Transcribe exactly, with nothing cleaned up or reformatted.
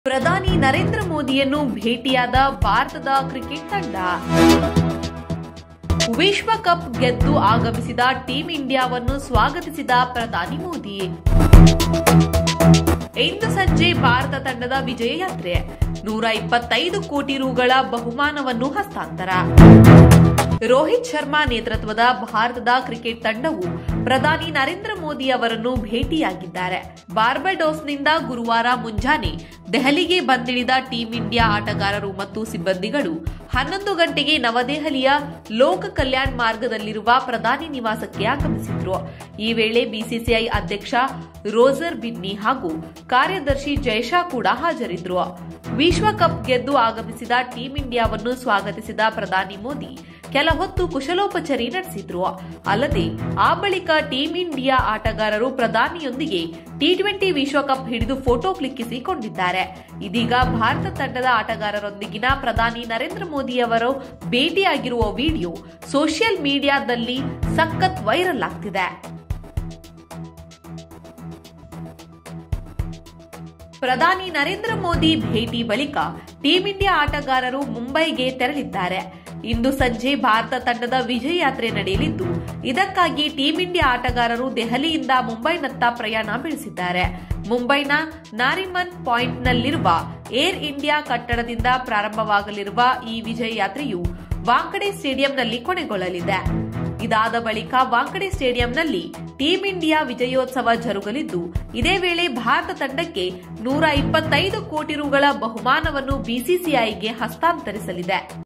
ಪ್ರಧಾನಿ ನರೇಂದ್ರ ಮೋದಿಯನ್ನು ಭೇಟಿಯಾದ ಭಾರತದ ಕ್ರಿಕೆಟ್ ತಂಡ. ವಿಶ್ವಕಪ್ ಗೆದ್ದು ಆಗಮಿಸಿದ ಟೀಂ ಇಂಡಿಯಾವನ್ನು ಸ್ವಾಗತಿಸಿದ ಪ್ರಧಾನಿ ಮೋದಿ. ಇಂದು ಸಂಜೆ ಭಾರತ ತಂಡದ ವಿಜಯ ಯಾತ್ರೆ, ನೂರ ಇಪ್ಪತ್ತೈದು ಕೋಟಿ ರುಗಳ ಬಹುಮಾನವನ್ನು ಹಸ್ತಾಂತರ. ರೋಹಿತ್ ಶರ್ಮಾ ನೇತೃತ್ವದ ಭಾರತದ ಕ್ರಿಕೆಟ್ ತಂಡವು ಪ್ರಧಾನಿ ನರೇಂದ್ರ ಮೋದಿ ಅವರನ್ನು ಭೇಟಿಯಾಗಿದ್ದಾರೆ. ಬಾರ್ಬಡೋಸ್ನಿಂದ ಗುರುವಾರ ಮುಂಜಾನೆ ದೆಹಲಿಗೆ ಬಂದಿಳಿದ ಟೀಂ ಇಂಡಿಯಾ ಆಟಗಾರರು ಮತ್ತು ಸಿಬ್ಬಂದಿಗಳು ಹನ್ನೊಂದು ಗಂಟೆಗೆ ನವದೆಹಲಿಯ ಲೋಕ ಕಲ್ಯಾಣ್ ಮಾರ್ಗದಲ್ಲಿರುವ ಪ್ರಧಾನಿ ನಿವಾಸಕ್ಕೆ ಆಗಮಿಸಿದ್ರು. ಈ ವೇಳೆ ಬಿಸಿಸಿಐ ಅಧ್ಯಕ್ಷ ರೋಜರ್ ಬಿನ್ನಿ ಹಾಗೂ ಕಾರ್ಯದರ್ಶಿ ಜೈಶಾ ಕೂಡ ಹಾಜರಿದ್ದರು. ವಿಶ್ವಕಪ್ ಗೆದ್ದು ಆಗಮಿಸಿದ ಟೀಂ ಇಂಡಿಯಾವನ್ನು ಸ್ವಾಗತಿಸಿದ ಪ್ರಧಾನಿ ಮೋದಿ ಕೆಲ ಹೊತ್ತು ಕುಶಲೋಪಚಾರಿ ನಡೆಸಿದ್ರು. ಅಲ್ಲದೆ ಆ ಬಳಿಕ ಟೀಂ ಇಂಡಿಯಾ ಆಟಗಾರರು ಪ್ರಧಾನಿಯೊಂದಿಗೆ ಟಿ ಟ್ವೆಂಟಿ ವಿಶ್ವಕಪ್ ಹಿಡಿದು ಫೋಟೋ ಕ್ಲಿಕ್ಕಿಸಿಕೊಂಡಿದ್ದಾರೆ. ಇದೀಗ ಭಾರತ ತಂಡದ ಆಟಗಾರರೊಂದಿಗಿನ ಪ್ರಧಾನಿ ನರೇಂದ್ರ ಮೋದಿ ಅವರು ಭೇಟಿಯಾಗಿರುವ ವಿಡಿಯೋ ಸೋಷಿಯಲ್ ಮೀಡಿಯಾದಲ್ಲಿ ಸಖತ್ ವೈರಲ್ ಆಗ್ತಿದೆ. ಪ್ರಧಾನಿ ನರೇಂದ್ರ ಮೋದಿ ಭೇಟಿ ಬಳಿಕ ಟೀಂ ಇಂಡಿಯಾ ಆಟಗಾರರು ಮುಂಬೈಗೆ ತೆರಳಿದ್ದಾರೆ. ಇಂದು ಸಂಜೆ ಭಾರತ ತಂಡದ ವಿಜಯ ಯಾತ್ರೆ ನಡೆಯಲಿದ್ದು, ಇದಕ್ಕಾಗಿ ಟೀಂ ಇಂಡಿಯಾ ಆಟಗಾರರು ದೆಹಲಿಯಿಂದ ಮುಂಬೈನತ್ತ ಪ್ರಯಾಣ ಬೆಳೆಸಿದ್ದಾರೆ. ಮುಂಬೈನ ನಾರಿಮನ್ ಪಾಯಿಂಟ್ನಲ್ಲಿರುವ ಏರ್ ಇಂಡಿಯಾ ಕಟ್ಟಡದಿಂದ ಪ್ರಾರಂಭವಾಗಲಿರುವ ಈ ವಿಜಯ ಯಾತ್ರೆಯು ವಾಂಖಡೆ ಸ್ಟೇಡಿಯಂನಲ್ಲಿ ಕೊನೆಗೊಳ್ಳಲಿದೆ. ಇದಾದ ಬಳಿಕ ವಾಂಖಡೆ ಸ್ಟೇಡಿಯಂನಲ್ಲಿ ಟೀಂ ಇಂಡಿಯಾ ವಿಜಯೋತ್ಸವ ಜರುಗಲಿದ್ದು, ಇದೇ ವೇಳೆ ಭಾರತ ತಂಡಕ್ಕೆ ನೂರ ಇಪ್ಪತ್ತೈದು ಕೋಟಿ ರುಗಳ ಬಹುಮಾನವನ್ನು ಬಿಸಿಸಿಐಗೆ ಹಸ್ತಾಂತರಿಸಲಿದೆ.